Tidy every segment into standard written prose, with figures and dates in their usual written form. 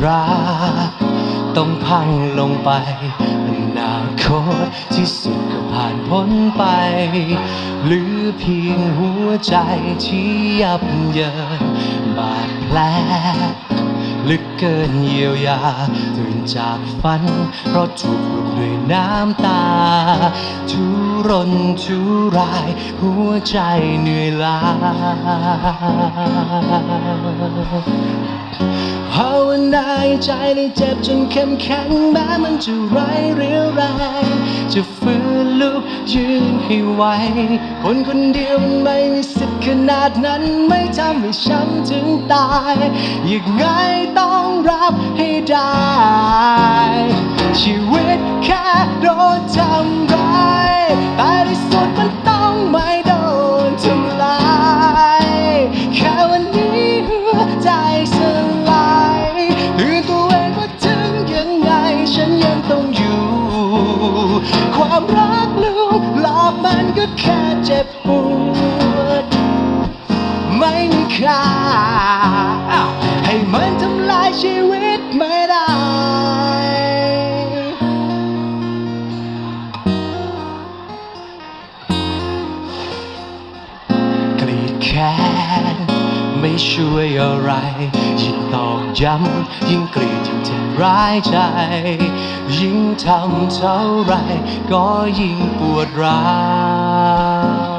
รักต้องพังลงไปอนาคตที่สุดก็ผ่านพ้นไปเหลือเพียงหัวใจที่ยับเยินบาดแผลลึกเกินเยียวยาตื่นจากฝันเพราะถูกปลุกด้วยน้ำตาทุรนทุรายหัวใจเหนื่อยล้าภาวนาใจได้เจ็บจนเข้มแข็งแม้มันจะร้ายเรียวแรงจะฟื้นลุกยืนให้ไหวคนคนเดียวมันไม่มีสิทธิ์ขนาดนั้นไม่ทำให้ฉันถึงตายยังไงต้องรับให้ได้ชีวิตแค่โดนทำร้ายแต่ที่สุดมันต้องไม่โดนทำลายแค่วันนี้หัวใจสลายตื่นตัวเองว่าถึงยังไงฉันยังต้องอยู่ความรักลวงหลอกมันก็แค่เจ็บปวดไม่มีค่าให้มันทำลายชีวิตไม่ได้กรีดแค้นไม่ช่วยอะไรยิ่งตอกย้ำยิ่งกรีดยิ่งเจ็บร้ายใจยิ่งทำเท่าไรก็ยิ่งปวดร้าว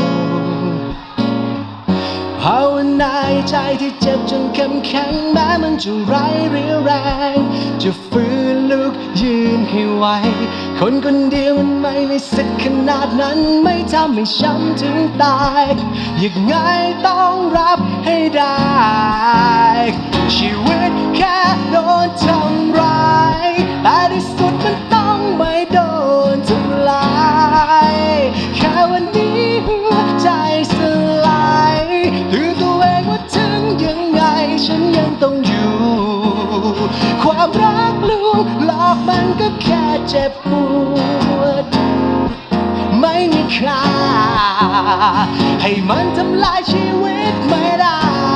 ภาวนาใจที่เจ็บจนเข้มแข็งแม้มันจะร้ายเรียวแรงจะฟื้นลุกยืนให้ไหวคนคนเดียวมันไม่มีสิทธิ์ขนาดนั้นไม่ทำให้ฉันถึงตายยังไงต้องรับให้ได้ชีวิตแค่โดนทำร้ายแต่ที่สุดมันต้องไม่โดนทำลายแค่วันนี้หัวใจสลายตื่นตัวเองว่าถึงยังไงฉันยังต้องอยู่ความรักลวงหลอกมันก็แค่เจ็บปวดไม่มีค่าให้มันทำลายชีวิตไม่ได้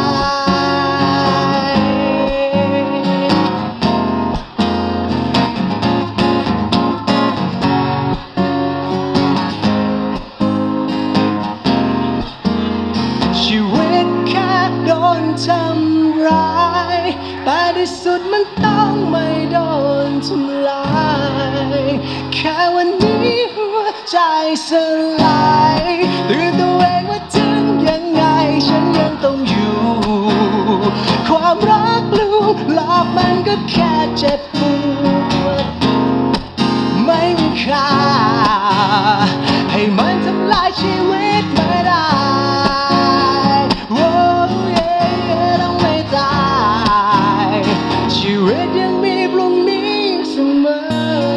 ชีวิตแค่โดนทำร้ายแต่ที่สุดมันต้องไม่โดนทำลายแค่วันนี้หัวใจสลายตื่นตัวเองว่าถึงยังไงฉันยังต้องอยู่ความรักลวงหลอกมันก็แค่เจ็บปวดไม่มีค่าให้มันทำลายชีวิตไม่ได้ชีวิตยังมีพรุ่งนี้เสมอ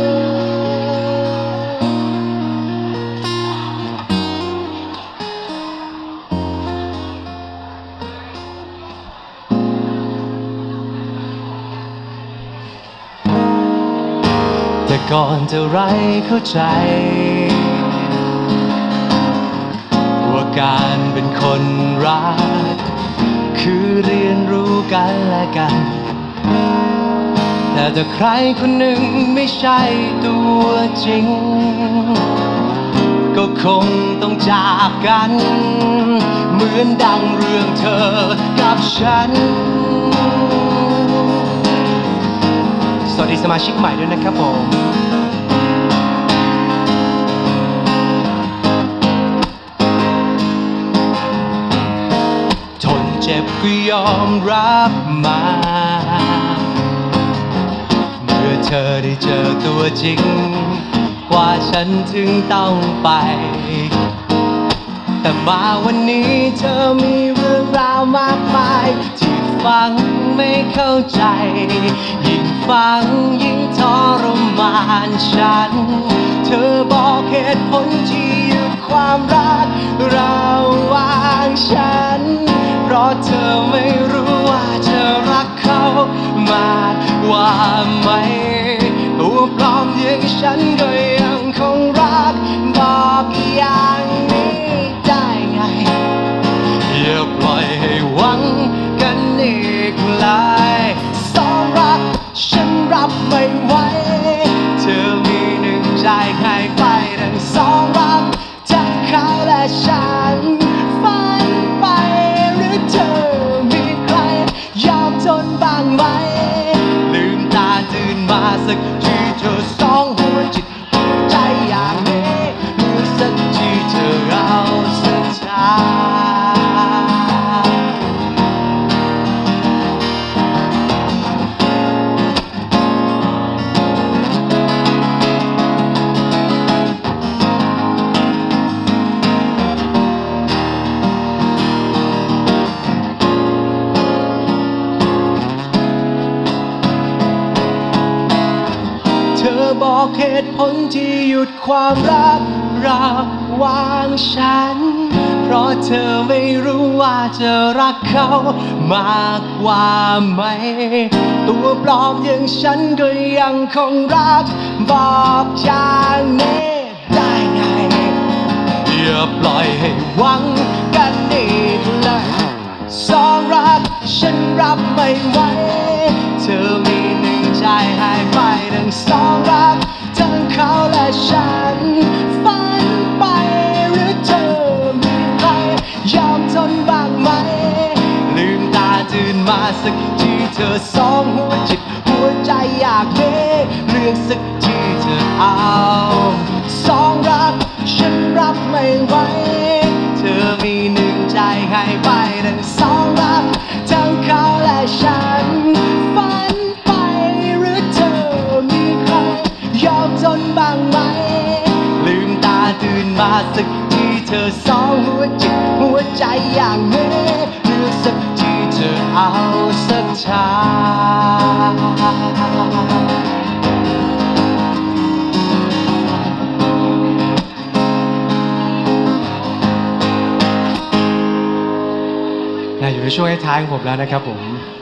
แต่ก่อนจะไรเข้าใจว่าการเป็นคนรักคือเรียนรู้กันและกันแต่ถ้าใครคนหนึ่งไม่ใช่ตัวจริงก็คงต้องจากกันเหมือนดังเรื่องเธอกับฉันสวัสดีสมาชิกใหม่ด้วยนะครับผมทนเจ็บก็ยอมรับมาเธอได้เจอตัวจริงกว่าฉันถึงต้องไปแต่มาวันนี้เธอมีเรื่องราวมากมายที่ฟังไม่เข้าใจยิ่งฟังยิ่งทรมานฉันเธอบอกเหตุผลที่หยุดความรักระหว่างฉันเพราะเธอไม่รู้ว่าเธอรักเขามากกว่าไหมตัวปลอมอย่างฉันก็ยังคงรักบอกอย่างนี้ได้ไงอย่าปล่อยให้หวังกันอีกเลยสองรักเหตุผลที่หยุดความรักระหว่างฉันเพราะเธอไม่รู้ว่าจะรักเขามากกว่าไหมตัวปลอมอย่างฉันก็ยังคงรักบอกอย่างนี้ได้ไงอย่าปล่อยให้หวังกันอีกเลยสองรักฉันรับไม่ไหวเธอมีหนึ่งใจหายไปทั้งสองรักทั้งเขาและฉันฝันไปหรือเธอมีใครยอมทนบ้างไหมลืมตาตื่นมาสักทีเธอสองหัวจิตหัวใจอยากเบ้เรื่องสักทีเธอเอาสองรักฉันรับไม่ไหวเธอมีหนึ่งใจให้ไปทั้งสองรักทั้งเขาและฉันฝันไปหรือเธอมีใครยอมทนบ้างไหมลืมตาตื่นมาสักทีเธอสองหัวจิตหัวใจอย่างเมื่อเลือกสักทีเธอเอาสักชาอยู่ในช่วงท้ายของผมแล้วนะครับผม